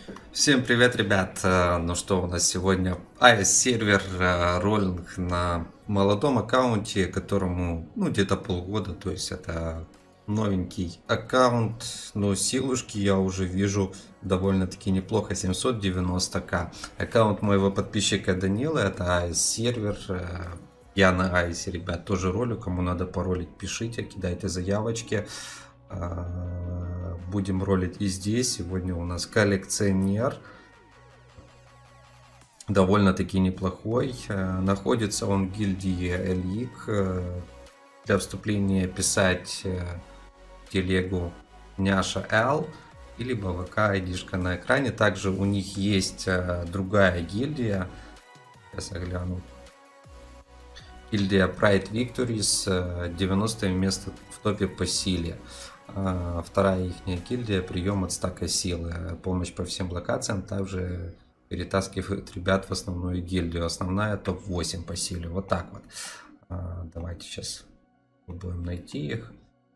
Всем привет, ребят! Ну что, у нас сегодня AES сервер, роллинг на молодом аккаунте, которому где-то полгода, то есть это новенький аккаунт, но силушки я уже вижу довольно-таки неплохо, 790к. Аккаунт моего подписчика Данила, это AES сервер. Я на AES, ребят, тоже ролю, кому надо паролить, пишите, кидайте заявочки. Будем ролить и здесь. Сегодня у нас коллекционер. Довольно-таки неплохой. Находится он в гильдии Элик. Для вступления писать в телегу Няша Л. Или ВК айдишка на экране. Также у них есть другая гильдия. Сейчас я гляну. Гильдия Pride Victories. 90 место в топе по силе. Вторая их гильдия, прием от стака силы, помощь по всем локациям, также перетаскивают ребят в основную гильдию. Основная топ-8 по силе, вот так вот. Давайте сейчас попробуем найти их.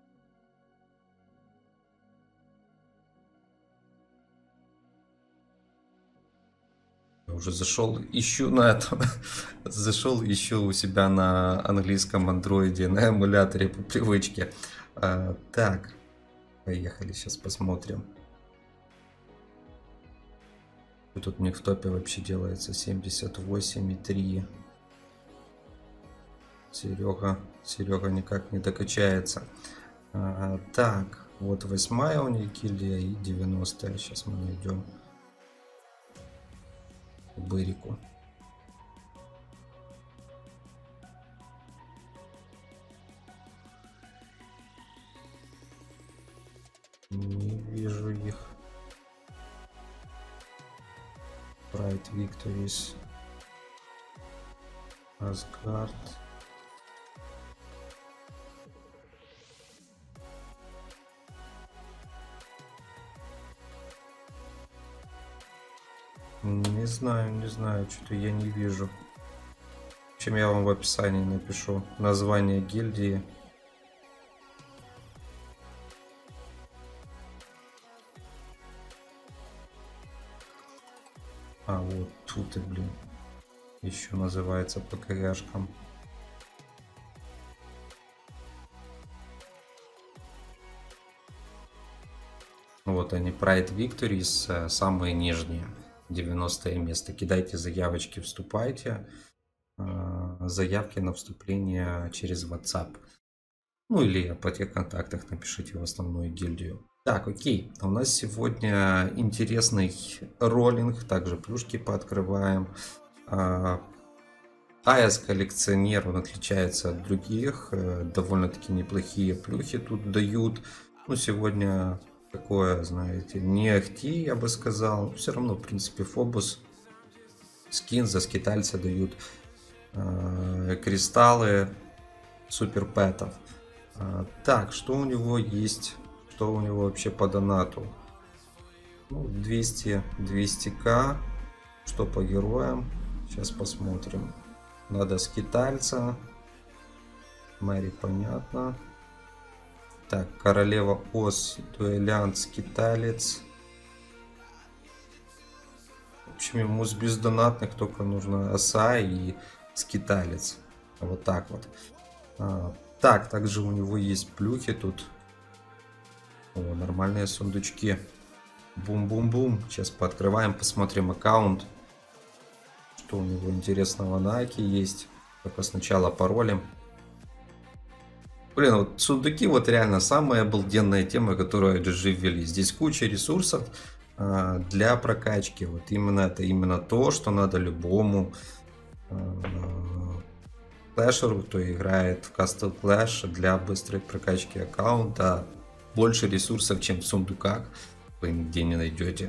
Я уже зашел, ищу на этом, зашел, ищу у себя на английском андроиде, на эмуляторе по привычке. Так, поехали, сейчас посмотрим. Тут у них в топе вообще делается 78,3. Серега никак не докачается. Так, вот 8-я у них гильдия и 90-я. Сейчас мы найдем Бырику. Не вижу их. Pride Victories. Asgard. Не знаю, что-то я не вижу. Чем я вам в описании напишу название гильдии. Вот тут и, блин, еще называется по коряшкам. Вот они, Pride Victories, самые нижние, 90 место. Кидайте заявочки, вступайте. Заявки на вступление через WhatsApp. Ну или по тех контактах напишите в основную гильдию. Так, окей. У нас сегодня интересный роллинг. Также плюшки пооткрываем. AES коллекционер, он отличается от других. Довольно-таки неплохие плюхи тут дают. Ну, сегодня такое, знаете, не ахти, я бы сказал. Все равно, в принципе, Фобус. Скин за скитальца дают. Кристаллы супер пэтов. Так, что у него есть? Что у него вообще по донату? 200к. Что по героям? Сейчас посмотрим. Надо скитальца. Мэри, понятно. Так, королева Ос, дуэлянт, скиталец. В общем, ему с бездонатных только нужно оса и скиталец. Вот так вот. Так, также у него есть плюхи тут. Нормальные сундучки. Бум-бум-бум. Сейчас пооткрываем, посмотрим аккаунт. Что у него интересного на Аки есть. Только сначала паролем. Блин, вот сундуки вот реально самая обалденная тема, которую GG ввели. Здесь куча ресурсов для прокачки. Вот именно это именно то, что надо любому флешеру, кто играет в Castle Clash, для быстрой прокачки аккаунта. Больше ресурсов, чем в сундуках, вы нигде не найдете.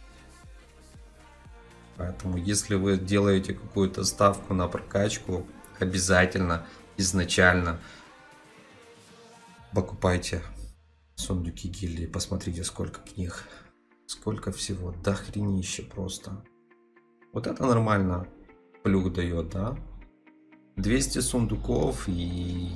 Поэтому, если вы делаете какую-то ставку на прокачку, обязательно изначально покупайте сундуки гильдии. Посмотрите, сколько книг, сколько всего, дохренище просто. Вот это нормально плюх дает, да? 200 сундуков и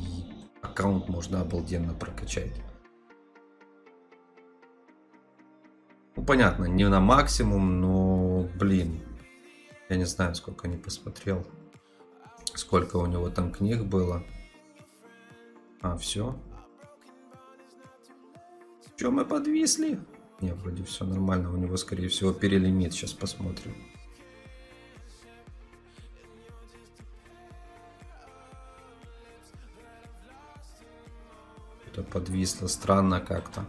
аккаунт можно обалденно прокачать. Ну, понятно, не на максимум, но, блин, я не знаю, сколько не посмотрел. Сколько у него там книг было. А, все. Че, мы подвисли? Не, вроде все нормально. У него, скорее всего, перелимит. Сейчас посмотрим. Это подвисло странно как-то.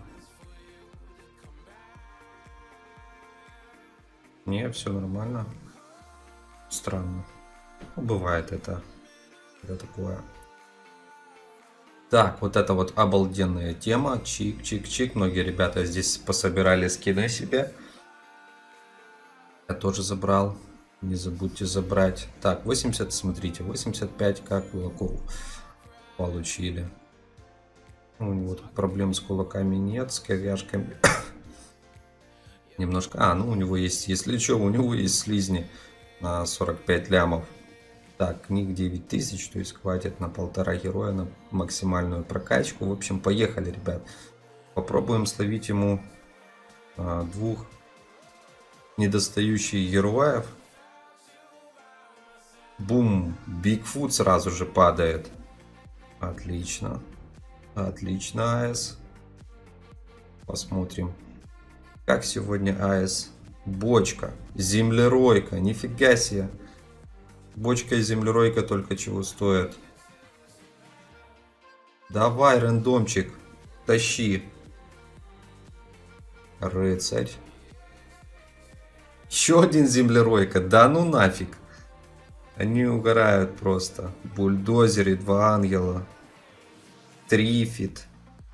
Не, все нормально. Странно. Ну, бывает это такое. Так, вот это вот обалденная тема. Чик-чик-чик. Многие ребята здесь пособирали скины себе. Я тоже забрал. Не забудьте забрать. Так, 80, смотрите, 85 как кулаков получили. У него тут проблем с кулаками нет, с ковяшками. Немножко... А, ну у него есть, если что, у него есть слизни на 45 лямов. Так, книг 9000, то есть хватит на 1,5 героя, на максимальную прокачку. В общем, поехали, ребят. Попробуем словить ему двух недостающих героев. Бум, Бигфут сразу же падает. Отлично. Отлично, АС. Посмотрим. Как сегодня АС? Бочка, землеройка, нифига себе. Бочка и землеройка только чего стоят. Давай, рандомчик, тащи. Рыцарь. Еще один землеройка, да ну нафиг. Они угорают просто. Бульдозер и 2 ангела. Трифит.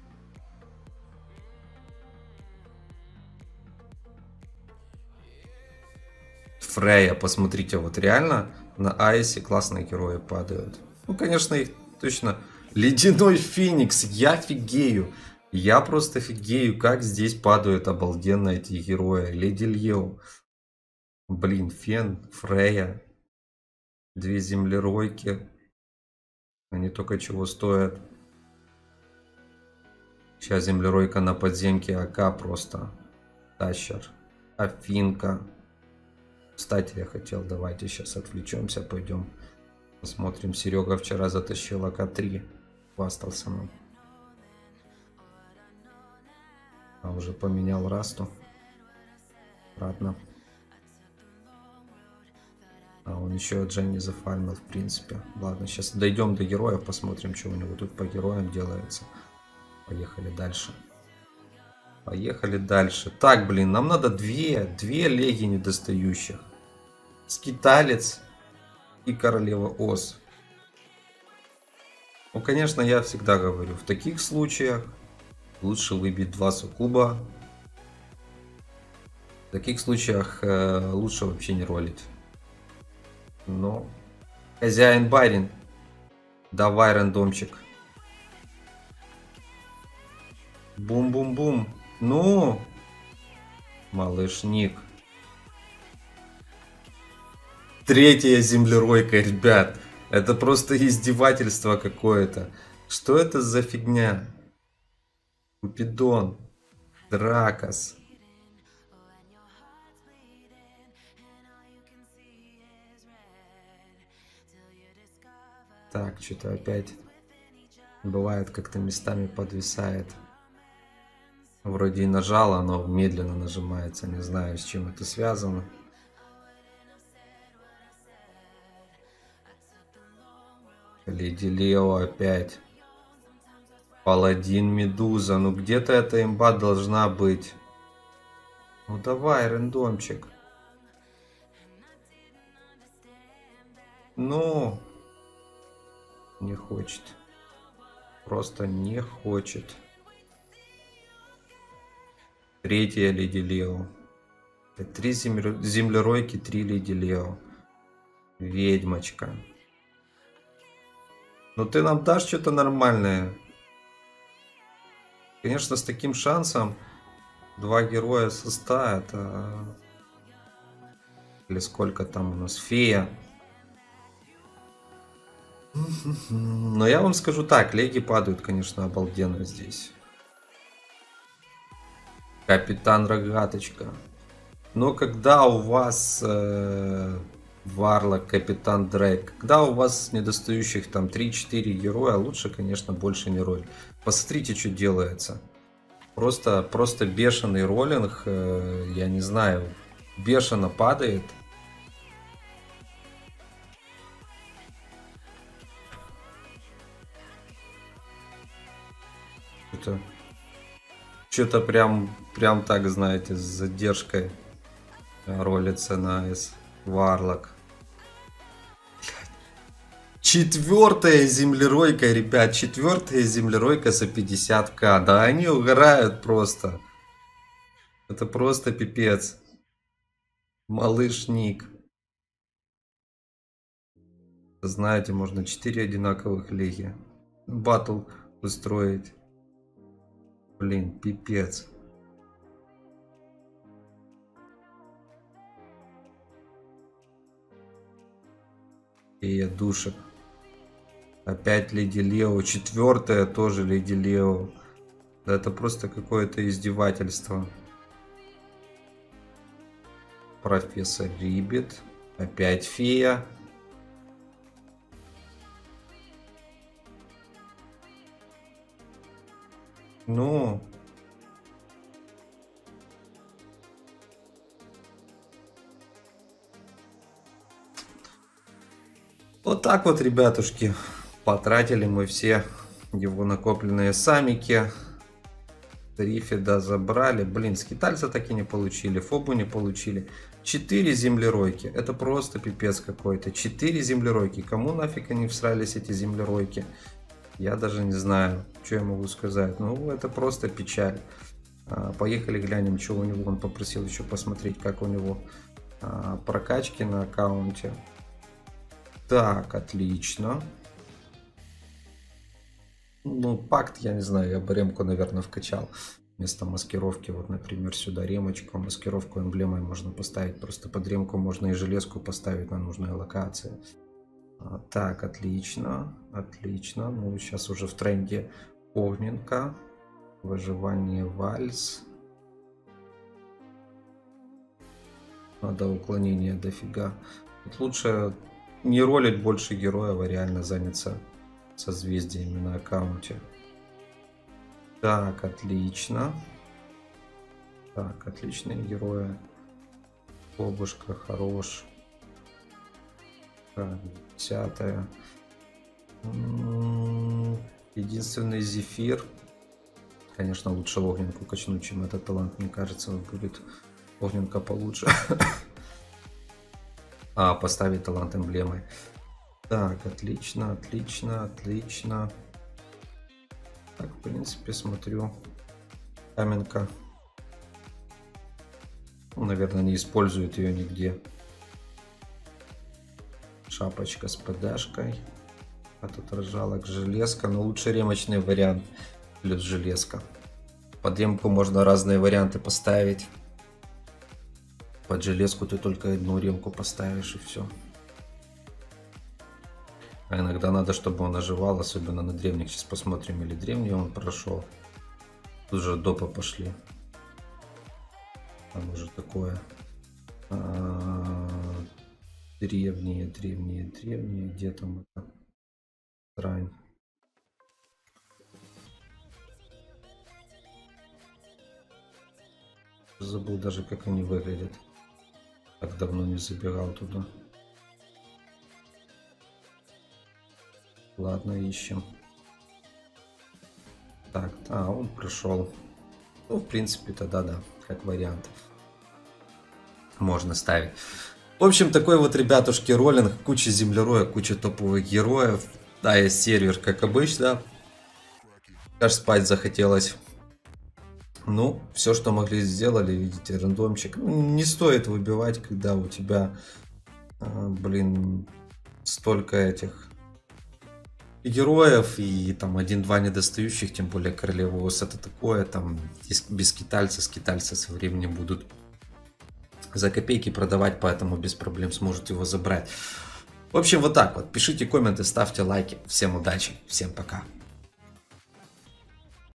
Фрея, посмотрите, вот реально на Айсе классные герои падают. Ну, конечно, их точно... Ледяной Феникс, я офигею. Я просто офигею, как здесь падают обалденно эти герои. Леди Лео. Блин, Фен, Фрея. 2 землеройки. Они только чего стоят. Сейчас землеройка на подземке АК просто тащер. Афинка. Кстати, я хотел, давайте сейчас отвлечемся, пойдем посмотрим. Серега вчера затащил АК-3. Хвастался нам. А уже поменял расту. Ладно. А он еще Дженни зафармил, в принципе. Ладно, сейчас дойдем до героев, посмотрим, что у него тут по героям делается. Поехали дальше. Поехали дальше. Так, блин, нам надо две леги недостающих. Скиталец и королева Ос. Ну, конечно, я всегда говорю, в таких случаях лучше выбить 2 суккуба. В таких случаях лучше вообще не ролить. Но хозяин барин. Давай, рандомчик. Бум-бум-бум. Ну, малышник. 3-я землеройка, ребят. Это просто издевательство какое-то. Что это за фигня? Купидон. Дракос. Так, что-то опять бывает, как-то местами подвисает. Вроде и нажало, но медленно нажимается. Не знаю, с чем это связано. Леди Лео опять. Паладин Медуза. Ну где-то эта имба должна быть. Ну давай, рандомчик. Ну. Не хочет. Просто не хочет. 3-я Леди Лео. 3 землеройки, 3 Леди Лео. Ведьмочка. Ну ты нам дашь что-то нормальное. Конечно, с таким шансом 2 героя со 100 это... Или сколько там у нас? Фея. Но я вам скажу так, леги падают, конечно, обалденно здесь. Капитан Рогаточка. Но когда у вас Варлок, Капитан Дрейк, когда у вас недостающих там 3-4 героя, лучше, конечно, больше не ролить. Посмотрите, что делается. Просто бешеный роллинг, я не знаю, бешено падает. Что-то прям так, знаете, с задержкой ролится на S. Варлок. Четвертая землеройка, ребят, четвертая землеройка за 50к. Да они угорают просто. Это просто пипец. Малыш Ник. Знаете, можно 4 одинаковых леги. Батл устроить. Блин, пипец. И душек. Опять Леди Лео. Четвертая тоже Леди Лео. Да это просто какое-то издевательство. Профессор Риббит. Опять фея. Ну. Вот так вот, ребятушки. Потратили мы все его накопленные самики. Трифида забрали. Блин, скитальца так и не получили. Фобу не получили. 4 землеройки. Это просто пипец какой-то. 4 землеройки. Кому нафиг они всрались, эти землеройки? Я даже не знаю, что я могу сказать. Ну, это просто печаль. Поехали глянем, что у него. Он попросил еще посмотреть, как у него прокачки на аккаунте. Так, отлично. Ну, пакт, я не знаю, я бы ремку, наверное, вкачал. Вместо маскировки, вот, например, сюда ремочку, маскировку эмблемой можно поставить. Просто под ремку можно и железку поставить на нужной локации. Так, отлично, отлично. Ну, сейчас уже в тренде огненка. Выживание вальс. Надо уклонение дофига. Тут лучше не ролить больше героев, а реально заняться созвездиями на аккаунте. Так, отлично. Так, отличные герои. Бобушка хорош. Так, 10-я. Единственный Зефир. Конечно, лучше огненку качнуть, чем этот талант. Мне кажется, будет огненка получше. Поставить талант эмблемой. Так, отлично, отлично, отлично. Так, в принципе, смотрю. Каменка. Ну, наверное, не использует ее нигде. Шапочка с ПДшкой. А тут разжалок железка. Но лучше ремочный вариант. Плюс железка. Под ремку можно разные варианты поставить. Под железку ты только одну ремку поставишь и все. А иногда надо, чтобы он оживал, особенно на древних. Сейчас посмотрим, или древний он прошел. Тут же допы пошли. Там уже такое. Древние. Где там это? Срань. Забыл даже, как они выглядят. Так давно не забирал туда. Ладно, ищем. Так, он прошел. Ну, в принципе, тогда да, как вариант. Можно ставить. В общем, такой вот, ребятушки, роллинг. Куча землероек, куча топовых героев. Да, есть сервер, как обычно. Аж спать захотелось. Ну, все, что могли, сделали. Видите, рандомчик. Ну, не стоит выбивать, когда у тебя, блин, столько этих героев и там 1-2 недостающих, тем более королева ос. Это такое, там без скитальца со временем будут за копейки продавать, поэтому без проблем сможете его забрать. В общем, вот так вот. Пишите комменты, ставьте лайки. Всем удачи, всем пока.